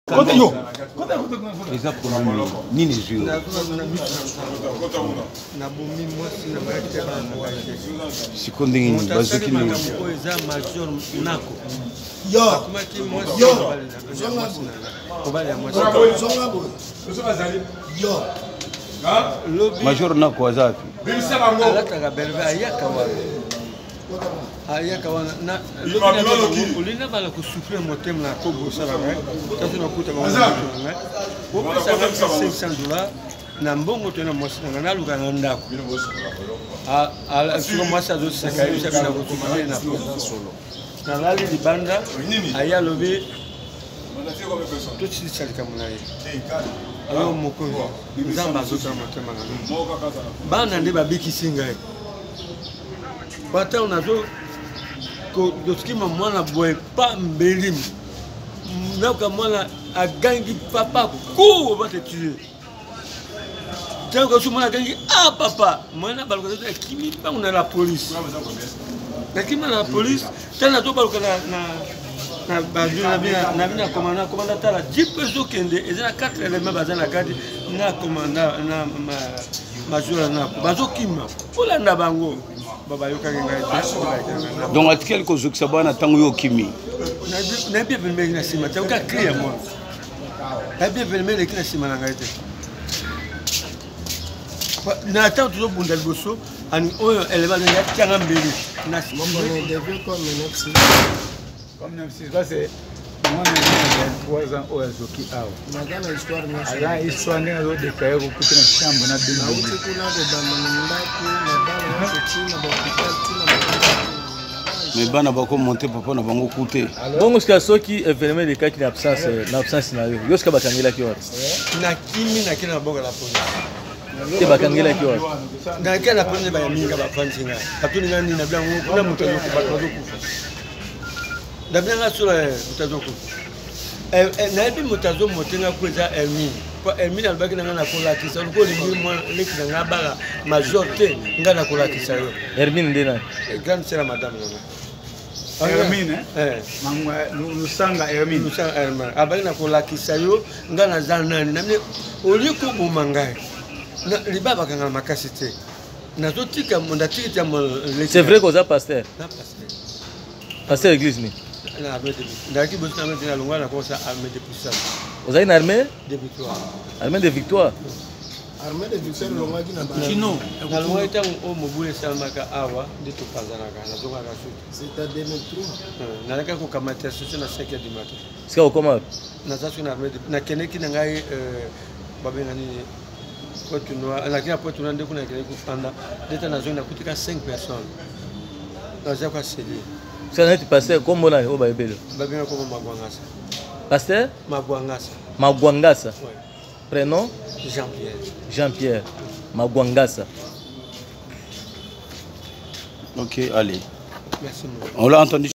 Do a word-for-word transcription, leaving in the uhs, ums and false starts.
Côté yo. Côté côté côté. Exact pour nous. Ni les yeux. Na bomi moi si na marqué ba mo. Sikondi ni bazuki ni. Ko eza major nako. Yo. Kuma ki moi Yo. zonga ko bali ya moi. Zonga bo. Yo. Major nako wazapi. Bilisa bango. Ala taka belve ayaka wana. Ayaka wana na lobi ulina bala ko souffrir motem na ko bosala ngai. Kasi na kuta ba ngai. Ko pesa cinq cents dollars na mbongo tena mwasi na na luka na ndako. Ah ala siko mwasi azo saka yisa kana ko tumane na solo. Na lali libanda aya lobi tout de suite comme là. Alors moko nzamba zota motema na bana nde babiki singa bata unazo ko doskima mwana boy pa mbelim naka mwana agangi papa ko va te tuer tango su mwana agangi ah papa mwana balko ta kimi pa una la police na kimi na police tana to balko na na bazu na bina na bina komanda komanda tala jipe zo kende ezana quatre éléments bazana kadi na komanda na major na bazo kima polanda bango baba yoka ngai donc atkel ko zuksa bana tango yo kimi na na bien venir na sima ta ka clear moi na bien venir le kina sima na ngai te na tant toujours bunda liboso ani oyo élément na tanga mbeli na sima comme Nepsis, c'est moi j'ai trois ans au Azoki Ao. Magana histoire na ala histoire ndio ndio de kayo kukuta na shamba na demu. Na utikuna ko bana ndako na bana kutina ba hospital mais bana bako monter papa na bango kute. Bongo ska soki événement de cas qui absence na absence na yo. Yo ska bakangela ki watu. Na kimi na kina bongo la police. Te bakangela ki watu. Na kila police ba yaminga ba panzinga. Hatuni ngani na blango kuna mtu anayokubata kufa. Dabina sur mutazoko eh na ebi mutazo motenga kweza elmi kwa elmi na baki na kola kisa ko lingi mo leki na ngabara major te ngana kola kisa yo Hermine ndena grande sœur madame nana Hermine eh mangwa lusanga Hermine lusanga Hermine abali na kola kisa yo ngana za nani na oli ko bumangai na libaba kanga makasi te na zotika monda tikita mo c'est vrai que ça pasteur na pasteur pasteur église ni na armée de ndaki bosi na mena longa na kosa armée de puissance vous avez une armée de victoire armée de victoire armée de victoire longa kina chino na longa ita o mobule salmaka awa de to pazanaka na zonga ka suti c'est à deux mille trois na laka ko kamata sisi na cinq heures du matin c'est au comment na zasu na armée de na keneki na ngai euh babenga nini potu noa na kina potu nande kuna kile kufanda deta na zona kutika cinq personnes na zaka seli. C'est un pasteur comme on a au Bible. Babina comme Magwangasa. Pasteur Magwangasa. Magwangasa. Oui. Prénom Jean-Pierre. Jean-Pierre. Magwangasa. OK, allez. Merci. On l'a entendu.